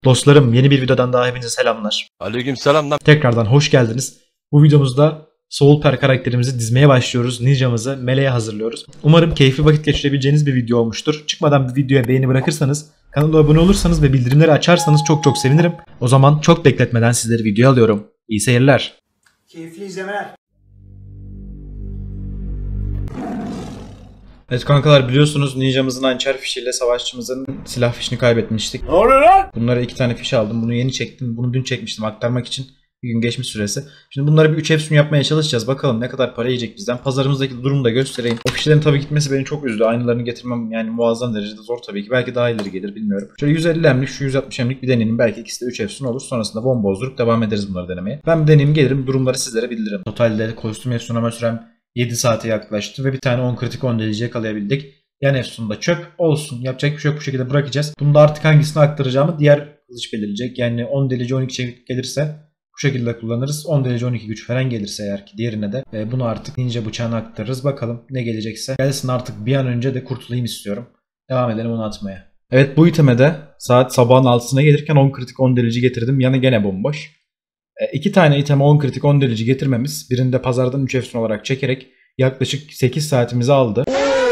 Dostlarım, yeni bir videodan daha hepinize selamlar. Aleykümselam lan. Tekrardan hoş geldiniz. Bu videomuzda Soulper karakterimizi dizmeye başlıyoruz. Ninjamızı meleğe hazırlıyoruz. Umarım keyifli vakit geçirebileceğiniz bir video olmuştur. Çıkmadan bir videoya beğeni bırakırsanız, kanala abone olursanız ve bildirimleri açarsanız çok sevinirim. O zaman çok bekletmeden sizleri videoya alıyorum. İyi seyirler. Keyifli izlemeler. Evet kankalar, biliyorsunuz ninjamızın hançer fişiyle savaşçımızın silah fişini kaybetmiştik. Ne oluyor lan? Bunlara 2 tane fiş aldım. Bunu yeni çektim. Bunu dün çekmiştim aktarmak için. Bir gün geçmiş süresi. Şimdi bunları bir 3 efsun yapmaya çalışacağız. Bakalım ne kadar para yiyecek bizden. Pazarımızdaki durumu da göstereyim. O fişlerin tabii gitmesi beni çok üzdü. Aynılarını getirmem yani muazzam derecede zor tabii ki. Belki daha ileri gelir, bilmiyorum. Şöyle 150 emlik, şu 160 emlik bir deneyelim. Belki ikisi de 3 efsun olur. Sonrasında bomba bozdurup devam ederiz bunları denemeye. Ben bir deneyim, gelirim. Durumları sizlere bildiririm. Totalde kostüm efsunama sürem 7 saate yaklaştı ve bir tane 10 kritik 10 deliciye yakalayabildik. Yan efsunda çöp olsun. Yapacak bir şey yok, bu şekilde bırakacağız. Bunu da artık hangisini aktaracağımı diğer kılıç belirleyecek. Yani 10 delici 12 çevik gelirse bu şekilde kullanırız. 10 derece 12 güç falan gelirse eğer ki diğerine de bunu artık ninja bıçağına aktarırız. Bakalım ne gelecekse. Gelsin artık, bir an önce de kurtulayım istiyorum. Devam edelim onu atmaya. Evet, bu iteme de saat sabahın 6'sına gelirken 10 kritik 10 delici getirdim. Yanı gene bomboş. 2 tane iteme 10 kritik 10 delici getirmemiz, birinde pazardan 3 efsun olarak çekerek yaklaşık 8 saatimizi aldı.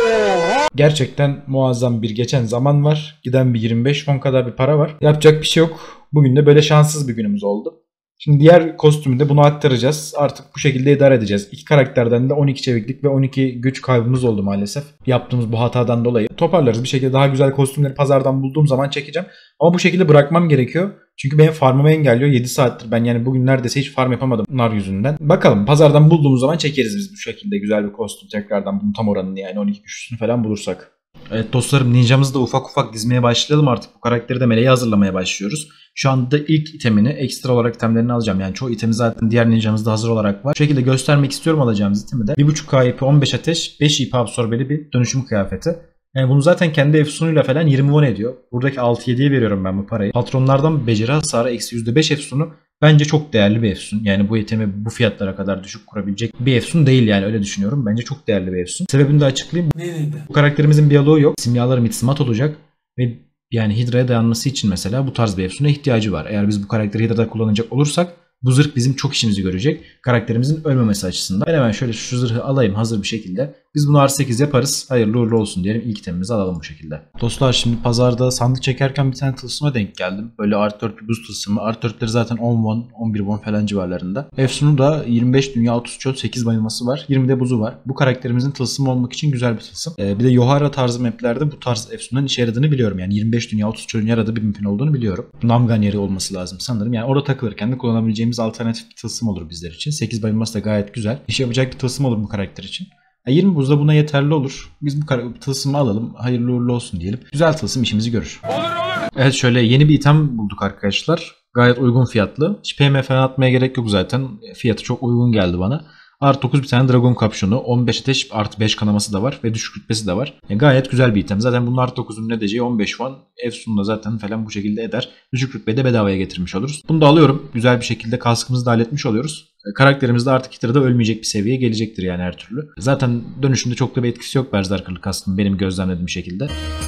Gerçekten muazzam bir geçen zaman var. Giden bir 25 fon kadar bir para var. Yapacak bir şey yok. Bugün de böyle şanssız bir günümüz oldu. Şimdi diğer kostümü de bunu aktaracağız. Artık bu şekilde idare edeceğiz. İki karakterden de 12 çeviklik ve 12 güç kaybımız oldu maalesef. Yaptığımız bu hatadan dolayı. Toparlarız bir şekilde, daha güzel kostümleri pazardan bulduğum zaman çekeceğim. Ama bu şekilde bırakmam gerekiyor. Çünkü benim farmımı engelliyor. 7 saattir ben yani bugün neredeyse hiç farm yapamadım bunlar yüzünden. Bakalım, pazardan bulduğumuz zaman çekeriz biz bu şekilde güzel bir kostüm tekrardan. Bunun tam oranını yani 12 güçlüsünü falan bulursak. Evet dostlarım, ninjamızı da ufak dizmeye başlayalım artık. Bu karakteri de meleğe hazırlamaya başlıyoruz. Şu anda ilk itemini, ekstra olarak itemlerini alacağım. Yani çoğu itemi zaten diğer ninjamızda hazır olarak var. Şu şekilde göstermek istiyorum alacağımız itemi de. 1.5K IP, 15 ateş, 5 IP absorbeli bir dönüşüm kıyafeti. Yani bunu zaten kendi efsunuyla falan 20 won ediyor. Buradaki 6-7'ye veriyorum ben bu parayı. Patronlardan beceri hasarı eksi %5 efsunu bence çok değerli bir efsun. Yani bu itemi bu fiyatlara kadar düşük kurabilecek bir efsun değil, yani öyle düşünüyorum. Bence çok değerli bir efsun. Sebebini de açıklayayım. Bu karakterimizin biyoloğu yok. Simyaları mitsmat olacak ve yani Hidra'ya dayanması için mesela bu tarz bir efsuna ihtiyacı var. Eğer biz bu karakteri Hidra'da kullanacak olursak bu zırh bizim çok işimizi görecek. Karakterimizin ölmemesi açısından. Ben hemen şöyle şu zırhı alayım hazır bir şekilde. Biz bunu R8 yaparız. Hayırlı uğurlu olsun diyelim. İlk itemimizi alalım bu şekilde. Dostlar, şimdi pazarda sandık çekerken bir tane tılsıma denk geldim. Böyle art 4 bir buz tılsımı. Art 4'leri zaten 10 won, 11 won falan civarlarında. Efsun'u da 25 dünya 30 çöl 8 bayılması var. 20 de buzu var. Bu karakterimizin tılsımı olmak için güzel bir tılsım. Bir de Yohara tarzı maplerde bu tarz efsunların işe yaradığını biliyorum. Yani 25 dünya 30 çölün yaradığı bir map'in olduğunu biliyorum. Namgan yeri olması lazım sanırım. Yani orada takılırken de kullanabileceğimiz alternatif bir tılsım olur bizler için. 8 bayılması da gayet güzel. İş yapacak bir tılsım olur bu karakter için. 20 buzda buna yeterli olur. Biz bu tılsımı alalım. Hayırlı uğurlu olsun diyelim. Güzel tılsım işimizi görür. Olur. Evet, şöyle yeni bir item bulduk arkadaşlar. Gayet uygun fiyatlı. Hiç PM falan atmaya gerek yok zaten. Fiyatı çok uygun geldi bana. Art 9 bir tane dragon kapşonu. 15 ateş artı 5 kanaması da var. Ve düşük rütbesi de var. Gayet güzel bir item. Zaten bunun Art 9'un ne edeceği 15 won. Efsun'da zaten falan bu şekilde eder. Düşük rütbeyi de bedavaya getirmiş oluruz. Bunu da alıyorum. Güzel bir şekilde kaskımızı da halletmiş oluyoruz. Karakterimiz de artık Hidra'da ölmeyecek bir seviyeye gelecektir yani her türlü. Zaten dönüşünde çok da bir etkisi yok Berserker'lı kaskın benim gözlemlediğim şekilde.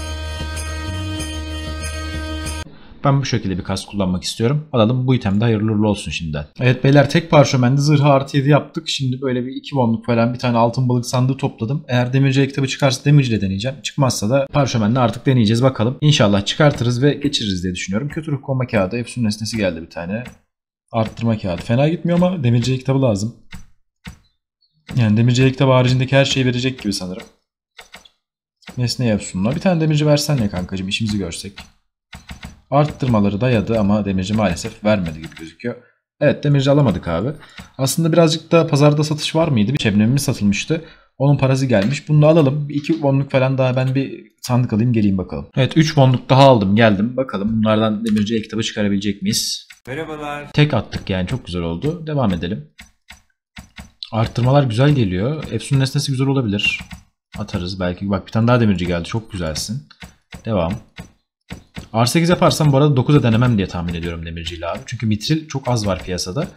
Ben bu şekilde bir kask kullanmak istiyorum. Alalım, bu item de hayırlı uğurlu olsun şimdiden. Evet beyler, tek parşömende zırhı artı 7 yaptık. Şimdi böyle bir 2 wonluk falan bir tane altın balık sandığı topladım. Eğer demirci kitabı çıkarsa demirciyle deneyeceğim. Çıkmazsa da parşömenle artık deneyeceğiz bakalım. İnşallah çıkartırız ve geçiririz diye düşünüyorum. Kötü ruh konma kağıdı, efsun nesnesi geldi bir tane. Arttırma kağıdı. Fena gitmiyor ama demirci kitabı lazım. Yani demirci kitabı haricindeki her şeyi verecek gibi sanırım. Nesne efsunla. Bir tane demirci versen ne kankacığım, işimizi görsek. Arttırmaları dayadı ama demirci maalesef vermedi gibi gözüküyor. Evet, demirci alamadık abi. Aslında birazcık da pazarda satış var mıydı? Bir şebnemimiz satılmıştı. Onun parası gelmiş. Bunu da alalım. 2 wonluk falan daha ben bir sandık alayım geleyim bakalım. Evet, 3 wonluk daha aldım geldim. Bakalım bunlardan demirci kitabı çıkarabilecek miyiz? Merhabalar. Tek attık yani, çok güzel oldu. Devam edelim. Arttırmalar güzel geliyor. Efsun nesnesi güzel olabilir. Atarız belki. Bak, bir tane daha demirci geldi. Çok güzelsin. Devam. R8 yaparsam bu arada 9'a denemem diye tahmin ediyorum demirciyle abi. Çünkü mitril çok az var piyasada.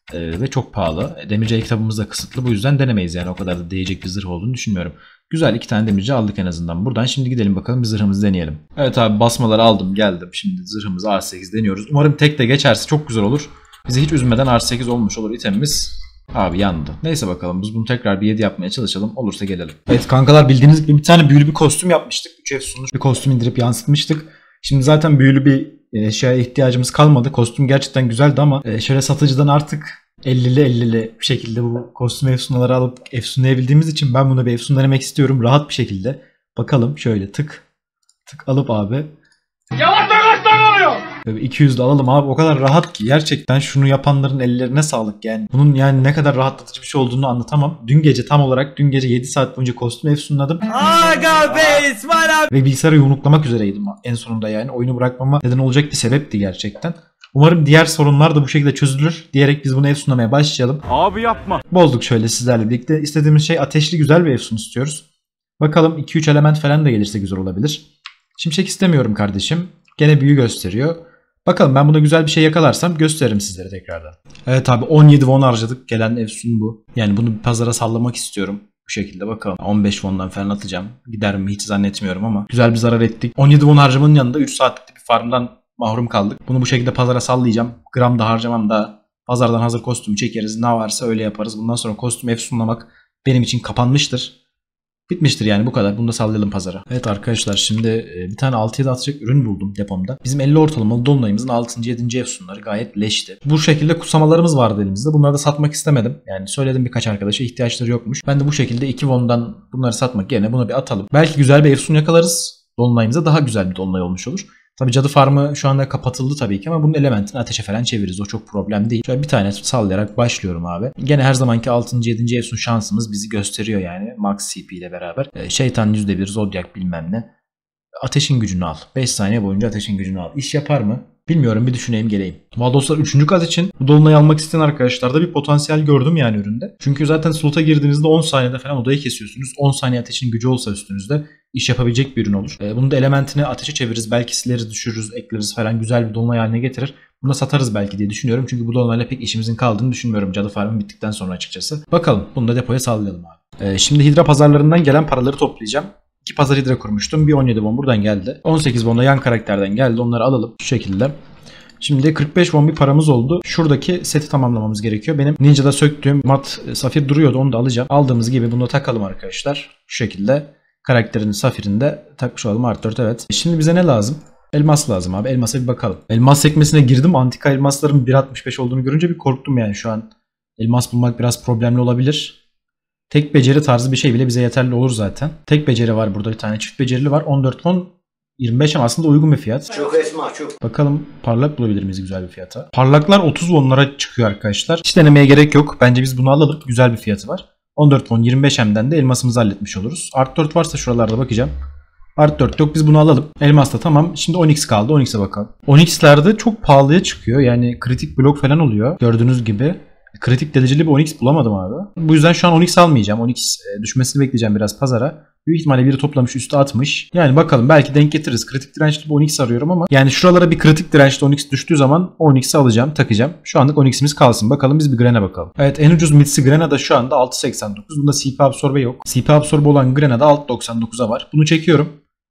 Ve çok pahalı. Demirci kitabımız da kısıtlı. Bu yüzden denemeyiz yani. O kadar da değecek bir zırh olduğunu düşünmüyorum. Güzel, 2 tane demirci aldık en azından. Buradan şimdi gidelim bakalım bir zırhımızı deneyelim. Evet abi, basmaları aldım geldim. Şimdi zırhımızı R8 deniyoruz. Umarım tek de geçerse çok güzel olur. Bizi hiç üzmeden R8 olmuş olur itemimiz. Abi yandı. Neyse bakalım, biz bunu tekrar bir 7 yapmaya çalışalım. Olursa gelelim. Evet kankalar, bildiğiniz gibi bir tane büyülü bir kostüm yapmıştık. 3 efsunlu bir kostüm indirip yansıtmıştık. Şimdi zaten büyülü bir şeye ihtiyacımız kalmadı. Kostüm gerçekten güzeldi ama şöyle satıcıdan artık 50'li bir şekilde bu kostüm efsunları alıp efsunlayabildiğimiz için ben buna bir efsunlamak istiyorum rahat bir şekilde. Bakalım şöyle tık alıp abi. Yavaş oluyor. 200 de alalım abi, o kadar rahat ki gerçekten şunu yapanların ellerine sağlık yani. Bunun yani ne kadar rahatlatıcı bir şey olduğunu anlatamam. Dün gece 7 saat boyunca kostüm efsunladım. Aga be İsmail abi. Ve bilgisayarı yumruklamak üzereydim en sonunda yani. Oyunu bırakmama neden olacak bir sebepti gerçekten. Umarım diğer sorunlar da bu şekilde çözülür diyerek biz bunu efsunlamaya başlayalım. Abi yapma. Bozduk şöyle sizlerle birlikte. İstediğimiz şey ateşli güzel bir efsun istiyoruz. Bakalım 2-3 element falan da gelirse güzel olabilir. Şimşek istemiyorum kardeşim. Gene büyü gösteriyor. Bakalım, ben buna güzel bir şey yakalarsam gösteririm sizlere tekrardan. Evet abi, 17 won harcadık. Gelen efsun bu. Yani bunu bir pazara sallamak istiyorum. Bu şekilde bakalım. 15 won'dan falan atacağım. Gider mi hiç zannetmiyorum ama güzel bir zarar ettik. 17 won harcamanın yanında 3 saatlik bir farmdan mahrum kaldık. Bunu bu şekilde pazara sallayacağım. Gram da harcamam da pazardan hazır kostümü çekeriz. Ne varsa öyle yaparız. Bundan sonra kostüm efsunlamak benim için kapanmıştır. Bitmiştir yani, bu kadar. Bunu da sallayalım pazara. Evet arkadaşlar, şimdi bir tane 6-7 atacak ürün buldum depomda. Bizim 50 ortalamalı dolunayımızın 6. 7. efsunları gayet leşti. Bu şekilde kutsamalarımız vardı elimizde. Bunları da satmak istemedim. Yani söyledim birkaç arkadaşa, ihtiyaçları yokmuş. Ben de bu şekilde 2 won'dan bunları satmak yerine buna bir atalım. Belki güzel bir efsun yakalarız. Dolunayımıza daha güzel bir dolunay olmuş olur. Tabi cadı farmı şu anda kapatıldı tabii ki ama bunun elementini ateşe falan çeviririz. O çok problem değil. Şöyle bir tane sallayarak başlıyorum abi. Gene her zamanki 6. 7. efsun şansımız bizi gösteriyor yani. Max CP ile beraber. Şeytan %1, Zodyak bilmem ne. Ateşin gücünü al. 5 saniye boyunca ateşin gücünü al. İş yapar mı? Bilmiyorum, bir düşüneyim geleyim. Valdoslar 3. kat için bu dolunayı almak isteyen arkadaşlarda bir potansiyel gördüm yani üründe. Çünkü zaten slota girdiğinizde 10 saniyede falan odayı kesiyorsunuz. 10 saniye ateşin gücü olsa üstünüzde iş yapabilecek bir ürün olur. Bunu da elementini ateşe çeviririz. Belki sileriz, düşürürüz, ekleriz falan, güzel bir dolunay haline getirir. Bunu da satarız belki diye düşünüyorum. Çünkü bu dolunayla pek işimizin kaldığını düşünmüyorum. Cadı farmı bittikten sonra açıkçası. Bakalım, bunu da depoya sallayalım abi. Şimdi hidra pazarlarından gelen paraları toplayacağım. 2 pazar hidra kurmuştum. Bir 17 won buradan geldi. 18 won da yan karakterden geldi. Onları alalım şu şekilde. Şimdi 45 won bir paramız oldu. Şuradaki seti tamamlamamız gerekiyor. Benim Ninja'da söktüğüm mat safir duruyordu. Onu da alacağım. Aldığımız gibi bunu da takalım arkadaşlar. Şu şekilde karakterin safirini de takmış olalım. Art 4, evet. Şimdi bize ne lazım? Elmas lazım abi. Elmasa bir bakalım. Elmas sekmesine girdim. Antika elmasların 1.65 olduğunu görünce bir korktum yani şu an. Elmas bulmak biraz problemli olabilir. Tek beceri tarzı bir şey bile bize yeterli olur zaten. Tek beceri var burada bir tane. Çift becerili var. 14 won. 25 ama aslında uygun bir fiyat. Çok esma çok. Bakalım parlak bulabilir miyiz güzel bir fiyata. Parlaklar 30 wonlara çıkıyor arkadaşlar. Hiç denemeye gerek yok. Bence biz bunu alalım. Güzel bir fiyatı var. 14 won 25 M'den de elmasımızı halletmiş oluruz. Art 4 varsa şuralarda bakacağım. Art 4 yok, biz bunu alalım. Elmas da tamam. Şimdi 10x kaldı. 10x'e bakalım. 10x'lerde çok pahalıya çıkıyor. Yani kritik blok falan oluyor. Gördüğünüz gibi. Kritik dereceli bir 10x bulamadım abi. Bu yüzden şu an 10x almayacağım. 10x düşmesini bekleyeceğim biraz pazara. Büyük ihtimalle biri toplamış, üstü atmış. Yani bakalım, belki denk getiririz. Kritik dirençli bir 10x arıyorum ama yani şuralara bir kritik dirençli 10x düştüğü zaman 10x'i alacağım, takacağım. Şu anlık 10x'imiz kalsın. Bakalım, biz bir Gren'e bakalım. Evet, en ucuz midsi Grena'da şu anda 6.89. Bunda CP absorbe yok. CP absorbe olan Grena'da 6.99'a var. Bunu çekiyorum.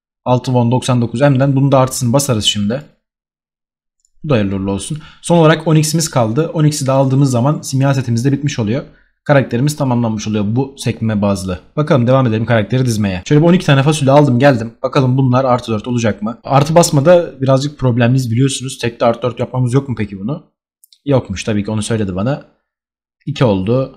6 won 99 M'den. Bunu da artısını basarız şimdi. Bu da hayırlı olsun. Son olarak 10x'imiz kaldı. 10x'i de aldığımız zaman simya setimiz de bitmiş oluyor. Karakterimiz tamamlanmış oluyor bu sekme bazlı. Bakalım, devam edelim karakteri dizmeye. Şöyle bir 12 tane fasulye aldım geldim. Bakalım bunlar artı 4 olacak mı? Artı basmada birazcık problemliyiz biliyorsunuz. Tekte artı 4 yapmamız yok mu peki bunu? Yokmuş tabii ki, onu söyledi bana. 2 oldu.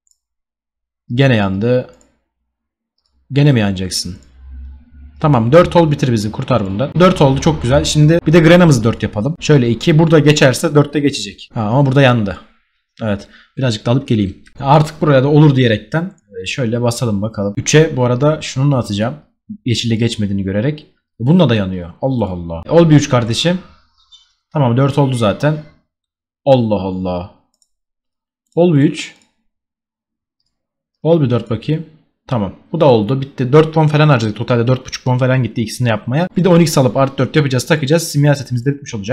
Gene yandı. Gene mi yanacaksın? Tamam, 4 ol, bitir bizi, kurtar bundan. 4 oldu, çok güzel. Şimdi bir de Grena'mızı 4 yapalım. Şöyle 2 burada geçerse 4'te geçecek. Ama burada yandı. Evet, birazcık da alıp geleyim. Artık buraya da olur diyerekten şöyle basalım bakalım. 3'e bu arada şununla atacağım. Yeşille geçmediğini görerek. Bununla da yanıyor. Allah Allah. Ol bir 3 kardeşim. Tamam, 4 oldu zaten. Allah Allah. Ol bir 3. Ol bir 4 bakayım. Tamam. Bu da oldu. Bitti. 4 won falan harcadık. Totalde 4.5 won falan gitti ikisini yapmaya. Bir de 10x alıp artı 4 yapacağız, takacağız. Simya setimiz de bitmiş olacak.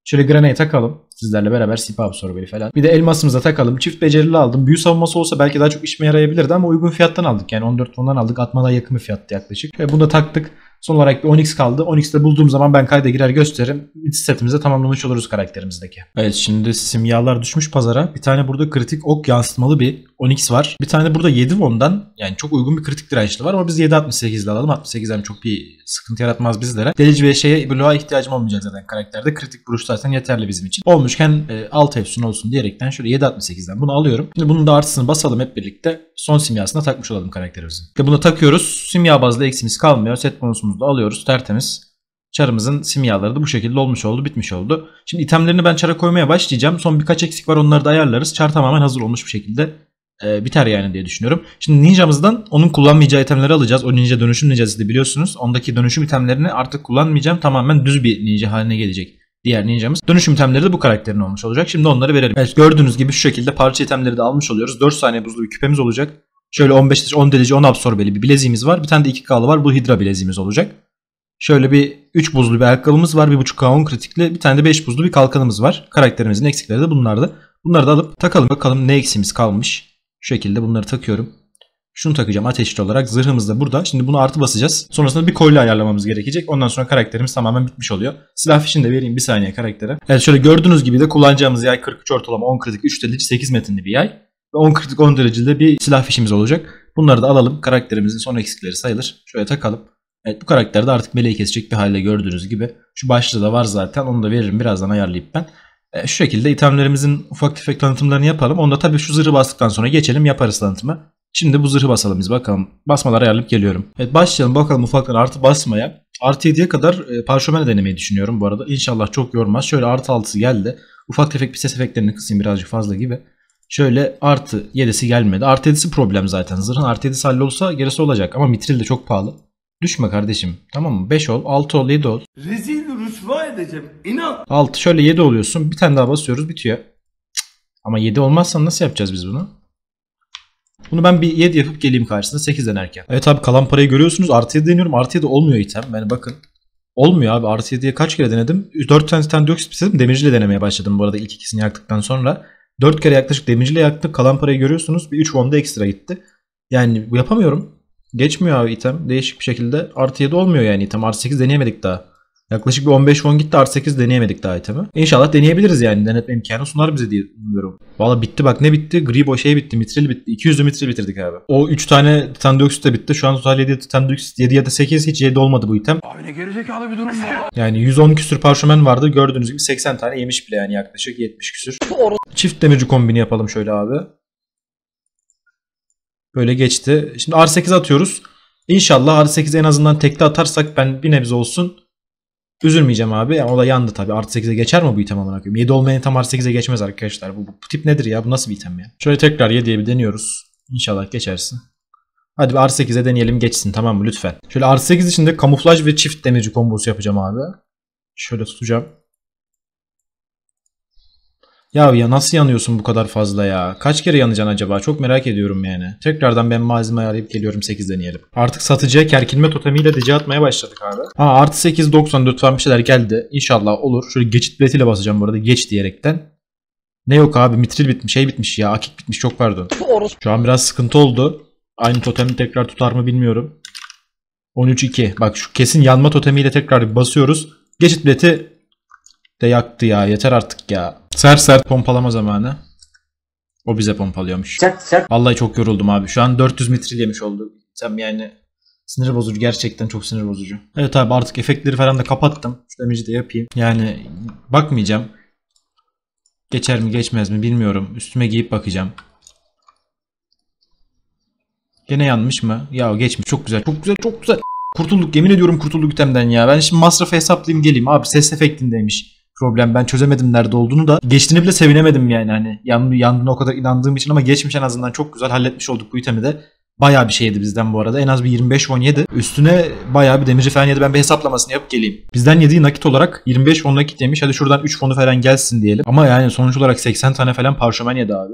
Şöyle granayı takalım. Sizlerle beraber sip absorberi falan. Bir de elmasımıza takalım. Çift becerili aldım. Büyü savunması olsa belki daha çok işime yarayabilirdi ama uygun fiyattan aldık. Yani 14 fondan aldık. Atmadan yakın bir fiyattı yaklaşık. Bunu da taktık. Son olarak bir 10x kaldı. 10x'de bulduğum zaman ben kayda girer gösteririm. Setimizi tamamlamış oluruz karakterimizdeki. Evet, şimdi simyalar düşmüş pazara. Bir tane burada kritik ok yansıtmalı bir 10x var. Bir tane burada 7 won'dan yani çok uygun bir kritik dirençli var ama biz 7.68'de alalım. 68'den çok bir sıkıntı yaratmaz bizlere. Delici ve bloğa ihtiyacım olmayacak zaten karakterde. Kritik vuruş zaten yeterli bizim için. Olmuşken alt efsun olsun diyerekten şöyle 7.68'den bunu alıyorum. Şimdi bunun da artısını basalım hep birlikte. Son simyasına takmış olalım karakterimizin. Bunu takıyoruz. Simya bazlı eksimiz kalmıyor. Set bonusumuzu da alıyoruz. Tertemiz. Çarımızın simyaları da bu şekilde olmuş oldu. Bitmiş oldu. Şimdi itemlerini ben çara koymaya başlayacağım. Son birkaç eksik var, onları da ayarlarız. Çar tamamen hazır olmuş bir şekilde biter yani diye düşünüyorum. Şimdi ninjamızdan onun kullanmayacağı itemleri alacağız. O ninja dönüşüm ninjası da biliyorsunuz. Ondaki dönüşüm itemlerini artık kullanmayacağım. Tamamen düz bir ninja haline gelecek diğer ninjamız. Dönüşüm itemleri de bu karakterin olmuş olacak. Şimdi onları verelim. Evet, gördüğünüz gibi şu şekilde parça itemleri de almış oluyoruz. 4 saniye buzlu bir küpemiz olacak. Şöyle 10 delici 10 absorbeli bir bileziğimiz var. Bir tane de 2K'lı var. Bu hidra bileziğimiz olacak. Şöyle bir 3 buzlu bir ayakkabımız var. 1.5K 10 kritikli. Bir tane de 5 buzlu bir kalkanımız var. Karakterimizin eksikleri de bunlardı. Bunları da alıp takalım. Bakalım ne eksiğimiz kalmış. Şu şekilde bunları takıyorum. Şunu takacağım ateşli olarak. Zırhımız da burada. Şimdi bunu artı basacağız. Sonrasında bir kolye ayarlamamız gerekecek. Ondan sonra karakterimiz tamamen bitmiş oluyor. Silah fişini de vereyim bir saniye karaktere. Evet, şöyle gördüğünüz gibi de kullanacağımız yay 43 ortalama 10 kritik 3 delici 8 metinli bir yay. Ve 10 kritik 10 dereceli bir silah fişimiz olacak. Bunları da alalım. Karakterimizin son eksikleri sayılır. Şöyle takalım. Evet, bu karakter de artık meleği kesecek bir halde gördüğünüz gibi. Şu başlığı da var zaten. Onu da veririm birazdan ayarlayıp ben. Şu şekilde itemlerimizin ufak tefek tanıtımlarını yapalım. Onda tabii şu zırhı bastıktan sonra geçelim, yaparız tanıtımı. Şimdi bu zırhı basalım biz bakalım. Basmaları ayarlayıp geliyorum. Evet, başlayalım bakalım ufaktan artı basmaya. Artı 7'ye kadar parşömen denemeyi düşünüyorum bu arada. İnşallah çok yormaz. Şöyle artı 6'sı geldi. Ufak tefek bir ses efektlerini kısayım birazcık fazla gibi. Şöyle artı 7'si gelmedi. Artı 7'si problem zaten. Zırhın artı 7'si hallolsa gerisi olacak. Ama mitril de çok pahalı. Düşme kardeşim. Tamam mı? 5 ol, 6 ol, 7 ol. Rezil rüsva edeceğim. İnan. 6 şöyle 7 oluyorsun. Bir tane daha basıyoruz bitiyor. Ama 7 olmazsa nasıl yapacağız biz bunu? Bunu ben bir 7 yapıp geleyim karşısında 8 denerken. Evet abi, kalan parayı görüyorsunuz. Artı 7 deniyorum. Artı 7 olmuyor item. Yani bakın. Olmuyor abi. Artı 7'ye kaç kere denedim? 4 tane dioksit istedim. Demirciyle denemeye başladım bu arada ilk ikisini yaktıktan sonra. 4 kere yaklaşık demirciyle yaktım. Kalan parayı görüyorsunuz. Bir 3 won da ekstra gitti. Yani yapamıyorum. Geçmiyor abi item. Değişik bir şekilde. Artı 7 olmuyor yani item. Artı 8 deneyemedik daha. Yaklaşık bir 15 won gitti. Artı 8 deneyemedik daha itemi. İnşallah deneyebiliriz yani. Denetme imkanı sunar bize diye umuyorum. Valla bitti bak, ne bitti? Gribo şey bitti. Mitril bitti. 200'lü mitril bitirdik abi. O 3 tane titandioksit de bitti. Şu an total 7 titandioksit. 7 ya da 8. Hiç 7 olmadı bu item. Abi ne gerizekalı bir durum bu. Yani 110 küsür parşömen vardı. Gördüğünüz gibi 80 tane yemiş bile yani, yaklaşık 70 küsür. Çift demirci kombini yapalım şöyle abi. Böyle geçti. Şimdi R8 atıyoruz. İnşallah R8'e en azından tekte atarsak ben bir nebze olsun üzülmeyeceğim abi. Yani o da yandı tabii. Artı 8'e geçer mi bu item amına koyayım? 7 olmayan item artı 8'e geçmez arkadaşlar. Bu tip nedir ya? Bu nasıl bir item ya? Şöyle tekrar 7'ye bir deniyoruz. İnşallah geçersin. Hadi bir R8'e deneyelim geçsin, tamam mı lütfen. Şöyle R8 içinde kamuflaj ve çift demirci kombosu yapacağım abi. Şöyle tutacağım. Ya nasıl yanıyorsun bu kadar fazla ya? Kaç kere yanacaksın acaba? Çok merak ediyorum yani. Tekrardan ben malzeme ayarlayıp geliyorum, 8 deneyelim. Artık satıcıya kerkilme totemiyle DC atmaya başladık abi. Artı 8 94 falan bir şeyler geldi. İnşallah olur. Şöyle geçit biletiyle basacağım bu arada, geç diyerekten. Ne yok abi, mitril bitmiş, şey bitmiş ya, akik bitmiş, çok pardon. Şu an biraz sıkıntı oldu. Aynı totemi tekrar tutar mı bilmiyorum. 13-2. Bak şu kesin yanma totemiyle tekrar basıyoruz. Geçit bileti de yaktı ya, yeter artık ya. Sert pompalama zamanı. O bize pompalıyormuş. Sert. Vallahi çok yoruldum abi. Şu an 400 mitril yemiş oldu. Sen yani sinir bozucu, gerçekten çok sinir bozucu. Evet abi, artık efektleri falan da kapattım. Şu damage'i de yapayım. Yani bakmayacağım. Geçer mi geçmez mi bilmiyorum. Üstüme giyip bakacağım. Gene yanmış mı? Ya geçmiş. Çok güzel. Çok güzel. Çok güzel. Kurtulduk. Yemin ediyorum kurtulduk itemden ya. Ben şimdi masrafı hesaplayayım geleyim. Abi ses efektindeymiş problem. Ben çözemedim nerede olduğunu da. Geçtiğini bile sevinemedim yani. Hani yandığına o kadar inandığım için, ama geçmiş en azından, çok güzel halletmiş olduk bu itemi de. Bayağı bir şey yedi bizden bu arada. En az bir 25 won yedi. Üstüne bayağı bir demirci falan yedi. Ben bir hesaplamasını yapıp geleyim. Bizden yediği nakit olarak 25 won nakit yemiş. Hadi şuradan 3 wonu falan gelsin diyelim. Ama yani sonuç olarak 80 tane falan parşömen yedi abi.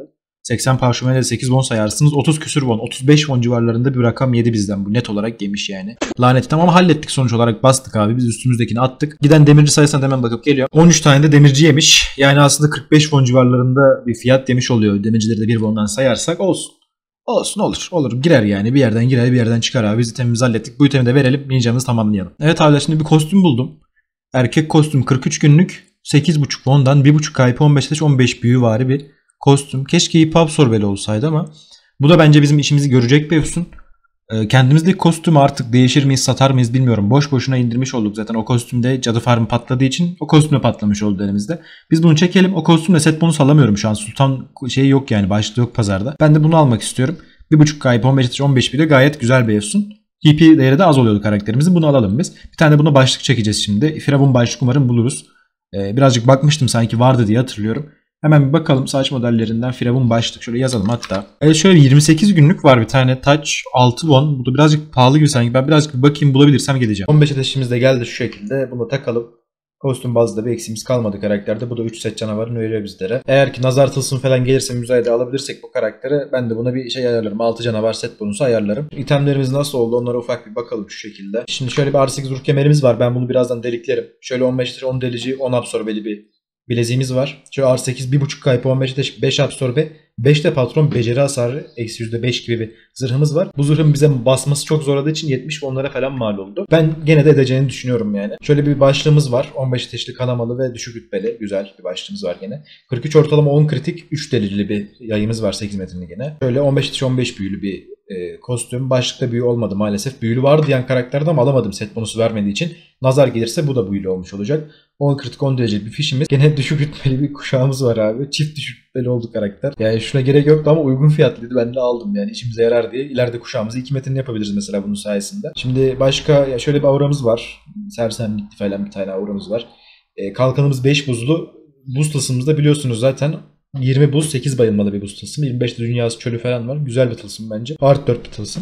80 parşömenle 8 won sayarsınız. 30 küsür won, 35 won civarlarında bir rakam yedi bizden. Bu net olarak yemiş yani. Lanet, tamam hallettik, sonuç olarak bastık abi. Biz üstümüzdekini attık. Giden demirci sayısına hemen bakıp geliyor. 13 tane de demirci yemiş. Yani aslında 45 won civarlarında bir fiyat demiş oluyor. Demircileri de 1 won'dan sayarsak olsun. Olsun, olur. Girer yani. Bir yerden girer, bir yerden çıkar abi. Biz itemimizi hallettik. Bu itemi de verelim. Ninjamızı tamamlayalım. Evet abi, şimdi bir kostüm buldum. Erkek kostüm 43 günlük. 8.5 won'dan 1.5 kayıp 15 ateş 15 büyü vari bir kostüm. Keşke ip absorbeli olsaydı ama bu da bence bizim işimizi görecek bir efsun. Kendimizdeki kostümü artık değişir miyiz, satar mıyız bilmiyorum. Boş boşuna indirmiş olduk zaten. O kostümde cadı farmı patladığı için o kostümle patlamış oldu elimizde. Biz bunu çekelim. O kostümle set bonus alamıyorum şu an. Sultan şeyi yok yani, başlığı yok pazarda. Ben de bunu almak istiyorum. 1.5 kayıp 15 ateş 15 büyü de gayet güzel bir efsun. TP değeri de az oluyordu karakterimizin. Bunu alalım biz. Bir tane de buna başlık çekeceğiz şimdi. Firavun başlık umarım buluruz. Birazcık bakmıştım, sanki vardı diye hatırlıyorum. Hemen bir bakalım saç modellerinden Firavun başlık. Şöyle yazalım hatta. Şöyle 28 günlük var bir tane touch 6 won. Bu da birazcık pahalı gibi sanki. Ben birazcık bir bakayım, bulabilirsem geleceğim. 15 ateşimiz de geldi şu şekilde. Bunu takalım. Kostüm bazında bir eksiğimiz kalmadı karakterde. Bu da 3 set canavarını veriyor bizlere. Eğer ki nazar tılsım falan gelirse, müzayede alabilirsek bu karaktere, ben de buna bir şey ayarlarım. 6 canavar set bonusu ayarlarım. İtemlerimiz nasıl oldu onlara ufak bir bakalım şu şekilde. Şimdi şöyle bir R8 ruh kemerimiz var. Ben bunu birazdan deliklerim. Şöyle 15 10 delici 10 absorbeli bir bileziğimiz var. Şöyle R8 1.5 kayıp 15 ateş 5 absorbe 5 de patron beceri hasarı eksi %5 gibi bir zırhımız var. Bu zırhın bize basması çok zorladığı için 70 onlara falan mal oldu. Ben gene de edeceğini düşünüyorum yani. Şöyle bir başlığımız var. 15 ateşli kanamalı ve düşük rütbeli. Güzel bir başlığımız var gene. 43 ortalama 10 kritik 3 delicili bir yayımız var 8 metrelik gene. Şöyle 15 ateş 15 büyülü bir kostüm. Başlıkta büyü olmadı maalesef. Büyülü vardı diyen karakterde ama alamadım set bonusu vermediği için. Nazar gelirse bu da büyülü olmuş olacak. 10 kritik 10 derece bir fişimiz. Gene düşük rütbeli bir kuşağımız var abi. Çift düşük rütbeli oldu karakter. Yani şuna gerek yoktu ama uygun fiyatlıydı. Ben de aldım yani, işimize yarar diye. İleride kuşağımızı 2 metrini yapabiliriz mesela bunun sayesinde. Şimdi başka ya şöyle bir auramız var. Sersemlikli falan bir tane auramız var. Kalkanımız 5 buzlu. Buz tılsımımızda biliyorsunuz zaten 20 buz 8 bayılmalı bir buz tılsım. 25 de dünyası çölü falan var. Güzel bir tılsım bence. Art 4 bir tılsım.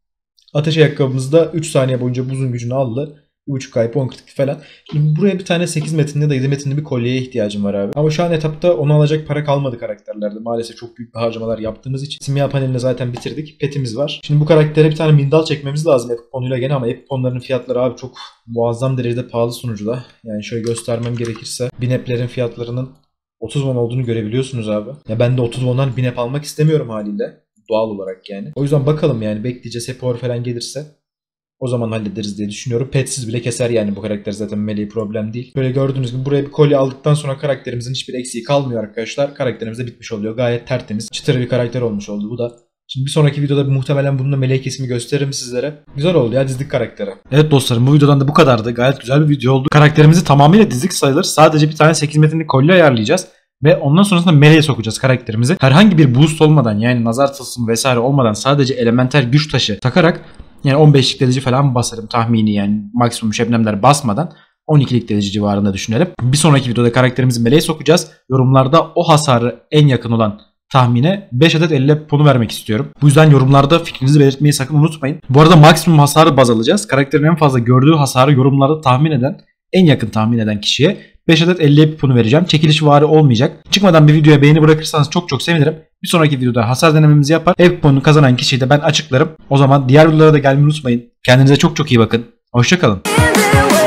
Ateş ayakkabımızda 3 saniye boyunca buzun gücünü aldı. 1.5 kayıp 10 kritik falan. Şimdi buraya bir tane 8 metinli ya da 7 metinli bir kolyeye ihtiyacım var abi. Ama şu an etapta onu alacak para kalmadı karakterlerde. Maalesef çok büyük bir harcamalar yaptığımız için. Simya panelini zaten bitirdik. Petimiz var. Şimdi bu karaktere bir tane mindal çekmemiz lazım Epipon'uyla gene, ama Epipon'ların fiyatları abi çok muazzam derecede pahalı sunucuda. Yani şöyle göstermem gerekirse Binep'lerin fiyatlarının 30 won olduğunu görebiliyorsunuz abi. Ya ben de 30 won'dan Binep almak istemiyorum haliyle. Doğal olarak yani. O yüzden bakalım yani, bekleyeceğiz. Hepor falan gelirse o zaman hallederiz diye düşünüyorum. Petsiz bile keser yani bu karakter, zaten meleği problem değil. Böyle gördüğünüz gibi buraya bir kolye aldıktan sonra karakterimizin hiçbir eksiği kalmıyor arkadaşlar. Karakterimiz de bitmiş oluyor. Gayet tertemiz, çıtır bir karakter olmuş oldu bu da. Şimdi bir sonraki videoda muhtemelen bununla meleği kesimi gösteririm sizlere. Güzel oldu ya, dizdik karakteri. Evet dostlarım, bu videodan da bu kadardı. Gayet güzel bir video oldu. Karakterimizi tamamıyla dizdik sayılır. Sadece bir tane 8 metinlik kolye ayarlayacağız. Ve ondan sonrasında meleğe sokacağız karakterimizi. Herhangi bir boost olmadan, yani nazar tılsımı vesaire olmadan, sadece elementer güç taşı takarak, yani 15'lik delici falan basarım tahmini, yani maksimum şebnemler basmadan 12'lik delici civarında düşünelim. Bir sonraki videoda karakterimizi meleğe sokacağız. Yorumlarda o hasarı en yakın olan tahmine 5 adet 50 ponu vermek istiyorum. Bu yüzden yorumlarda fikrinizi belirtmeyi sakın unutmayın. Bu arada maksimum hasarı baz alacağız. Karakterin en fazla gördüğü hasarı yorumlarda tahmin eden, en yakın tahmin eden kişiye 5 adet 50 ponu vereceğim. Çekilişi vari olmayacak. Çıkmadan bir videoya beğeni bırakırsanız çok çok sevinirim. Bir sonraki videoda hasar denememizi yapar. Ev puanını kazanan kişiyi de ben açıklarım. O zaman diğer videolara da gelmeyi unutmayın. Kendinize çok çok iyi bakın. Hoşça kalın.